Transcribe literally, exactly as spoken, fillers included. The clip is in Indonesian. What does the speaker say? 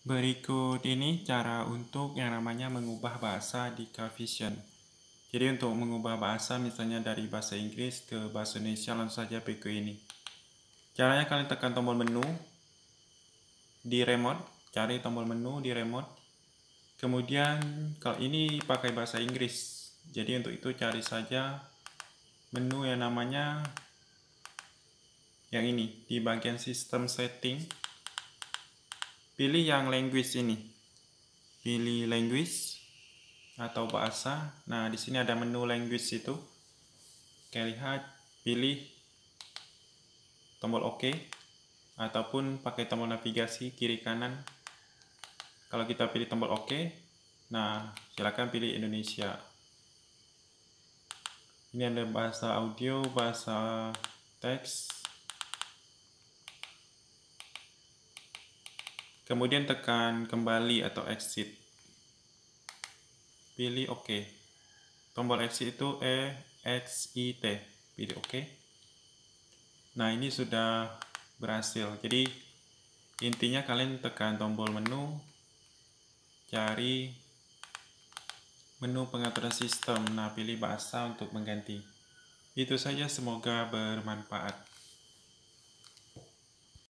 Berikut ini cara untuk yang namanya mengubah bahasa di CarVision. Jadi untuk mengubah bahasa misalnya dari bahasa Inggris ke bahasa Indonesia langsung saja berikut ini. Caranya kalian tekan tombol menu di remote, cari tombol menu di remote. Kemudian kalau ini pakai bahasa Inggris, jadi untuk itu cari saja menu yang namanya yang ini di bagian sistem setting. Pilih yang language ini. Pilih language atau bahasa. Nah, di sini ada menu language itu. Oke, lihat, pilih tombol OK ataupun pakai tombol navigasi kiri kanan. Kalau kita pilih tombol OK, nah silakan pilih Indonesia. Ini ada bahasa audio, bahasa teks. Kemudian tekan kembali atau exit. Pilih OK. Tombol exit itu E X I T. Pilih OK. Nah, ini sudah berhasil. Jadi intinya kalian tekan tombol menu, cari menu pengaturan sistem. Nah, pilih bahasa untuk mengganti. Itu saja, semoga bermanfaat.